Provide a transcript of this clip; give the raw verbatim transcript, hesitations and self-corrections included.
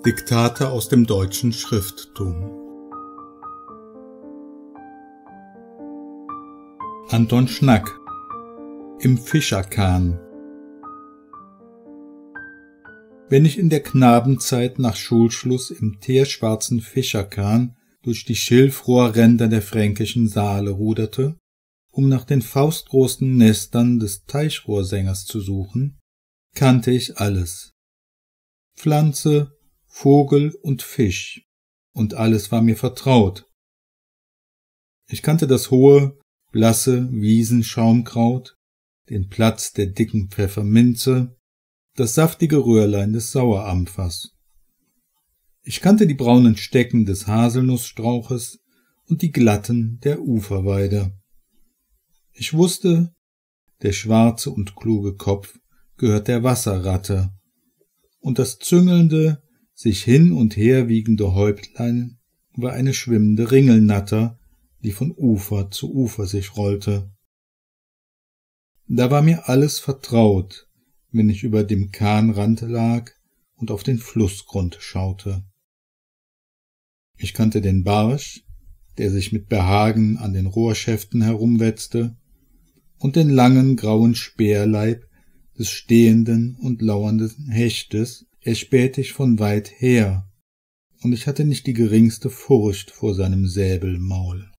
Diktate aus dem deutschen Schrifttum. Anton Schnack im Fischerkahn. Wenn ich in der Knabenzeit nach Schulschluss im teerschwarzen Fischerkahn durch die Schilfrohrränder der fränkischen Saale ruderte, um nach den faustgroßen Nestern des Teichrohrsängers zu suchen, kannte ich alles. Pflanze, Vogel und Fisch, und alles war mir vertraut. Ich kannte das hohe, blasse Wiesenschaumkraut, den Platz der dicken Pfefferminze, das saftige Röhrlein des Sauerampfers. Ich kannte die braunen Stecken des Haselnussstrauches und die glatten der Uferweide. Ich wusste, der schwarze und kluge Kopf gehört der Wasserratte, und das züngelnde, sich hin und her wiegende Häuptlein war eine schwimmende Ringelnatter, die von Ufer zu Ufer sich rollte. Da war mir alles vertraut, wenn ich über dem Kahnrand lag und auf den Flussgrund schaute. Ich kannte den Barsch, der sich mit Behagen an den Rohrschäften herumwetzte, und den langen grauen Speerleib des stehenden und lauernden Hechtes erspähte ich von weit her, und ich hatte nicht die geringste Furcht vor seinem Säbelmaul.